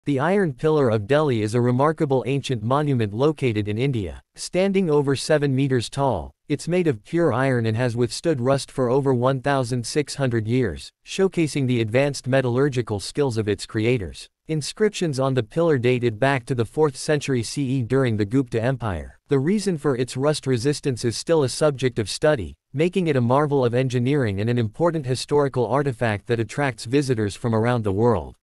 The Iron Pillar of Delhi is a remarkable ancient monument located in India. Standing over 7 meters tall, it's made of pure iron and has withstood rust for over 1,600 years, showcasing the advanced metallurgical skills of its creators. Inscriptions on the pillar date it back to the 4th century CE during the Gupta Empire. The reason for its rust resistance is still a subject of study, making it a marvel of engineering and an important historical artifact that attracts visitors from around the world.